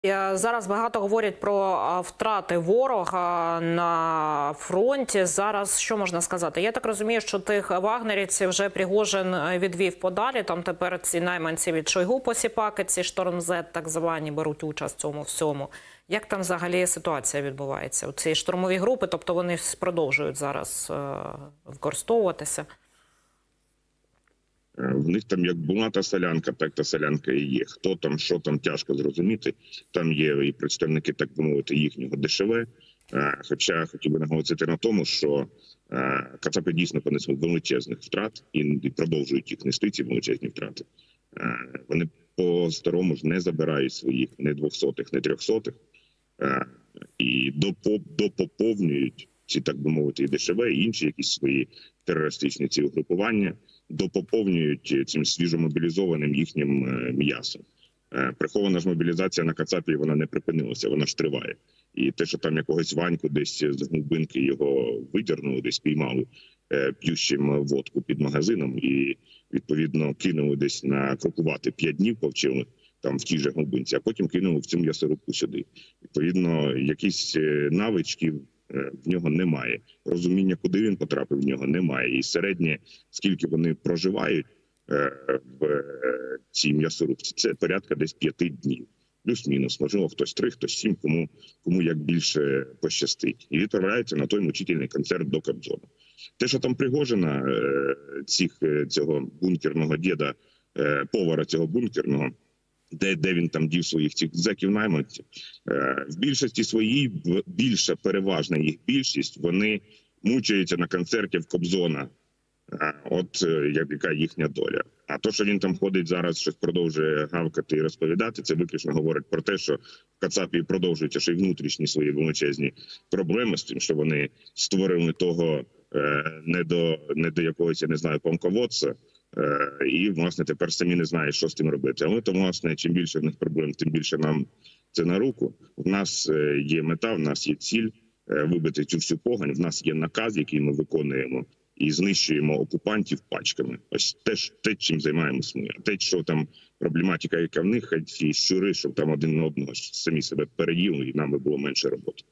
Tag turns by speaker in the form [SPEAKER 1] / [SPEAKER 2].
[SPEAKER 1] Зараз багато говорять про втрати ворога на фронті. Зараз що можна сказати? Я так розумію, що тих вагнерівців вже Пригожин відвів подалі. Там тепер ці найманці від Шойгу посіпаки, ці штормзет так звані, беруть участь в цьому всьому. Як там взагалі ситуація відбувається? У ці штурмові групи, тобто вони продовжують зараз використовуватися?
[SPEAKER 2] В них там як була та солянка, так та солянка і є. Хто там, що там, тяжко зрозуміти. Там є і представники, так би мовити, їхнього ДШВ. Хоча хотів би наголосити на тому, що кацапи дійсно понесли величезних втрат і продовжують їх нести, ці величезні втрати. Вони по-старому ж не забирають своїх не 200-х, не 300-х. І допоповнюють ці, так би мовити, і ДШВ, і інші якісь свої терористичні ці угрупування, допоповнюють цим свіжомобілізованим їхнім м'ясом. Прихована ж мобілізація на Кацапі, вона не припинилася, вона ж триває. І те, що там якогось Ваньку десь з глибинки його видернули, десь піймали п'ющим водку під магазином і, відповідно, кинули десь на крокувати 5 днів, повчили там в тій же глибинці, а потім кинули в цю м'ясорубку сюди. Відповідно, якісь навички в нього немає. Розуміння, куди він потрапив, в нього немає. І середнє, скільки вони проживають в цій м'ясорубці, це порядка десь 5 днів. Плюс-мінус, можливо, хтось 3, хтось 7, кому як більше пощастить. І відправляється на той мучительний концерт до Кобзона. Те, що там Пригожина, цього бункерного діда, повара цього бункерного, де він там дів своїх цих зеків-найманців, в більшості своїй, більша переважна їх більшість, вони мучаються на концерті в Кобзона. От яка їхня доля. А то, що він там ходить зараз, щось продовжує гавкати і розповідати, це виключно говорить про те, що в Кацапі продовжуються ще й внутрішні свої величезні проблеми з тим, що вони створили того не до якогось, я не знаю, помководця, і, власне, тепер самі не знають, що з тим робити. Але то, власне, чим більше в них проблем, тим більше нам це на руку. У нас є мета, в нас є ціль вибити цю всю погань, в нас є наказ, який ми виконуємо, і знищуємо окупантів пачками. Ось те, чим займаємося ми. А те, що там проблематика, яка в них, ці щури, щоб там один на одного самі себе переїли, і нам би було менше роботи.